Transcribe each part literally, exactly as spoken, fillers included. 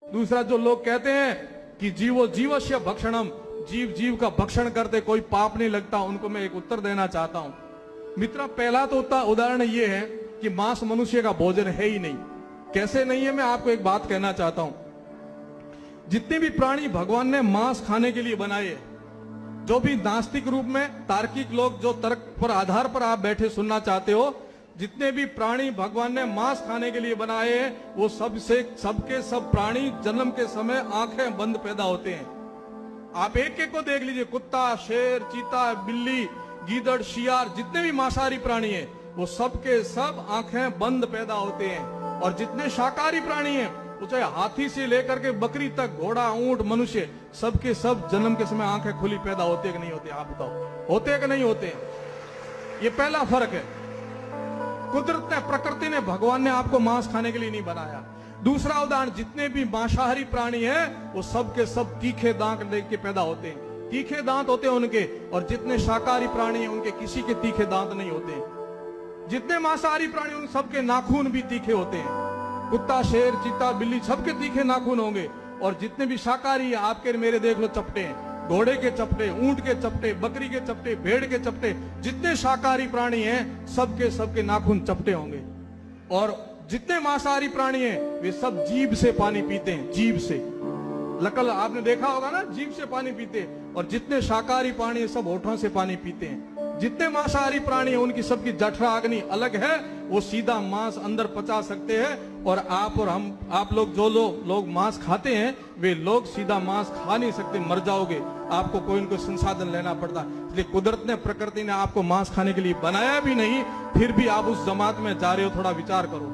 दूसरा, जो लोग कहते हैं कि जीवो जीवस्य भक्षणम, जीव जीव का भक्षण करते कोई पाप नहीं लगता, उनको मैं एक उत्तर देना चाहता हूं। मित्रों, पहला तो उदाहरण ये है कि मांस मनुष्य का भोजन है ही नहीं। कैसे नहीं है, मैं आपको एक बात कहना चाहता हूं। जितने भी प्राणी भगवान ने मांस खाने के लिए बनाए, जो भी नास्तिक रूप में तार्किक लोग जो तर्क पर आधार पर आप बैठे सुनना चाहते हो, जितने भी प्राणी भगवान ने मांस खाने के लिए बनाए हैं, वो सबसे सबके सब प्राणी जन्म के समय आंखें बंद पैदा होते हैं। आप एक एक को देख लीजिए, कुत्ता, शेर, चीता, बिल्ली, गीदड़, शियार, जितने भी मांसाहारी प्राणी हैं, वो सबके सब आंखें बंद पैदा होते हैं। और जितने शाकाहारी प्राणी हैं, वो चाहे हाथी से लेकर के बकरी तक, घोड़ा, ऊंट, मनुष्य, सबके सब जन्म के समय आंखें खुली पैदा होती है कि नहीं होती? आप बताओ, होते हैं कि नहीं होते? ये पहला फर्क है। कुदरत ने, प्रकृति ने, भगवान ने आपको मांस खाने के लिए नहीं बनाया। दूसरा उदाहरण, जितने भी मांसाहारी प्राणी हैं, वो सब के सब तीखे दांत लेके पैदा होते हैं, तीखे दांत होते हैं उनके। और जितने शाकाहारी प्राणी हैं, उनके किसी के तीखे दांत नहीं होते। जितने मांसाहारी प्राणी, उन सबके नाखून भी तीखे होते हैं। कुत्ता, शेर, चीता, बिल्ली, सबके तीखे नाखून होंगे। और जितने भी शाकाहारी, आपके मेरे देख लो चपटे हैं, घोड़े के चपटे, ऊंट के चपटे, बकरी के चपटे, भेड़ के चपटे, जितने शाकाहारी प्राणी हैं, सबके सबके नाखून चपटे होंगे। और जितने मांसाहारी प्राणी हैं, वे सब जीभ से पानी पीते हैं, जीभ से। लकल आपने देखा होगा ना, जीभ से पानी पीते हैं। और जितने शाकाहारी प्राणी हैं, सब होठों से पानी पीते हैं। जितने मांसाहारी प्राणी हैं, उनकी सबकी जठरा अग्नि अलग है, वो सीधा मांस अंदर पचा सकते हैं। और आप और हम, आप लोग जो लोग लोग मांस खाते हैं, वे लोग सीधा मांस खा नहीं सकते, मर जाओगे। आपको कोई इनको संसाधन लेना पड़ता। इसलिए कुदरत ने, प्रकृति ने आपको मांस खाने के लिए बनाया भी नहीं, फिर भी आप उस जमात में जा रहे हो। थोड़ा विचार करो।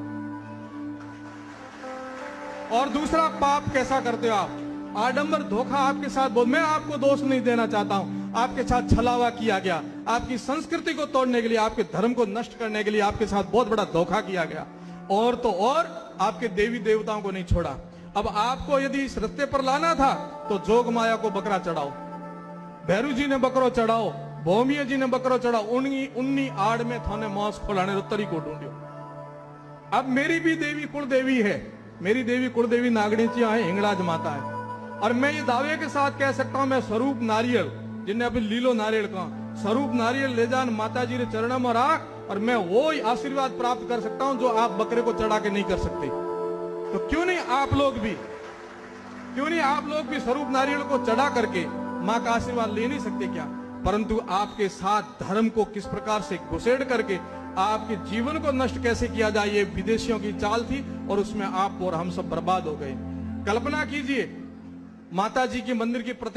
और दूसरा, पाप कैसा करते हो आप? आडंबर, धोखा आपके साथ बहुत। मैं आपको दोष नहीं देना चाहता हूं, आपके साथ छलावा किया गया, आपकी संस्कृति को तोड़ने के लिए, आपके धर्म को नष्ट करने के लिए आपके साथ बहुत बड़ा धोखा किया गया। और तो और आपके देवी देवताओं को नहीं छोड़ा। अब आपको यदि इस रास्ते पर लाना था, तो जोग माया को बकरा चढ़ाओ, भैरू जी ने बकरो चढ़ाओ, भौमिया जी ने बकरो चढ़ाओ। उन्नी उन्नी आड़ में थाने मौस खोलाने रो तरीको ढूंढियो। अब मेरी भी देवी कुल देवी है, मेरी देवी कुल देवी नागणीचिया है, हिंगड़ाज माता है। और मैं ये दावे के साथ कह सकता हूं, मैं स्वरूप नारियल, जिन्हें अभी लीलो नारियल कहा, स्वरूप नारियल ले जान माता जी ने चरणों में राख, और मैं वो आशीर्वाद प्राप्त कर सकता हूं जो आप बकरे को चढ़ा के नहीं कर सकते। तो क्यों नहीं आप लोग भी, क्यों नहीं आप लोग भी स्वरूप नारियल को चढ़ा करके मां का आशीर्वाद ले नहीं सकते क्या? परंतु आपके साथ धर्म को किस प्रकार से घुसेड़ करके आपके जीवन को नष्ट कैसे किया जाए, ये विदेशियों की चाल थी। और उसमें आप और हम सब बर्बाद हो गए। कल्पना कीजिए, माता जी के मंदिर की